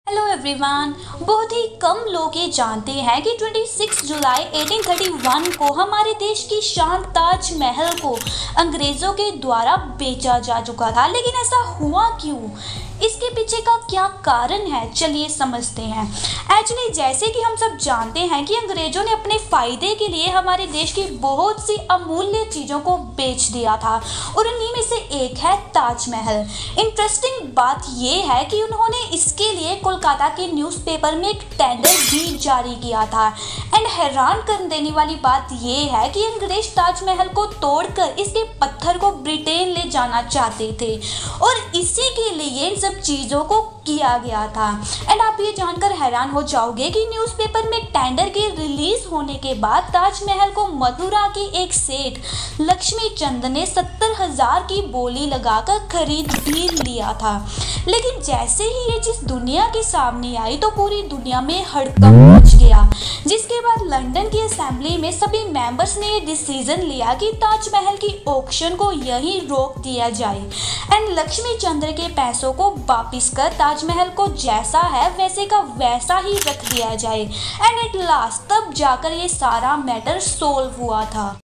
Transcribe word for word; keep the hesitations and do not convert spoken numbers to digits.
Hello everyone. बहुत ही कम लोग ये जानते हैं कि छब्बीस जुलाई अठारह सौ इकतीस को हमारे देश की शान ताजमहल को अंग्रेज़ों के द्वारा बेचा जा चुका था। लेकिन ऐसा हुआ क्यों, इसके पीछे का क्या कारण है, चलिए समझते हैं। एक्चुअली जैसे कि हम सब जानते हैं कि अंग्रेज़ों ने अपने फ़ायदे के लिए हमारे देश की बहुत सी अमूल्य चीज़ों को बेच दिया था और उन्हीं में से एक है ताजमहल। इंटरेस्टिंग बात यह है कि उन्होंने इसके लिए कोलकाता के न्यूज़पेपर में एक टेंडर भी जारी किया था। एंड हैरान कर देने वाली बात यह है कि अंग्रेज ताजमहल को तोड़कर इसके पत्थर को ब्रिटेन ले जाना चाहते थे और इसी के लिए इन सब चीज़ों को किया गया था। एंड आप ये जानकर हैरान हो जाओगे कि न्यूज़पेपर में टेंडर के रिलीज होने के बाद ताजमहल को मथुरा के एक सेठ लक्ष्मी चंद ने सत्तर हजार की बोली लगाकर खरीद भी लिया था। लेकिन जैसे ही ये चीज़ दुनिया के सामने आई तो पूरी दुनिया में हड़कंप मच गया, जिसके बाद लंदन की असेंबली में सभी मेंबर्स ने ये डिसीजन लिया कि ताजमहल की ऑक्शन को यहीं रोक दिया जाए एंड लक्ष्मी चंद्र के पैसों को वापिस कर ताजमहल को जैसा है वैसे का वैसा ही रख दिया जाए। एंड एट लास्ट तब जाकर ये सारा मैटर सोल्व हुआ था।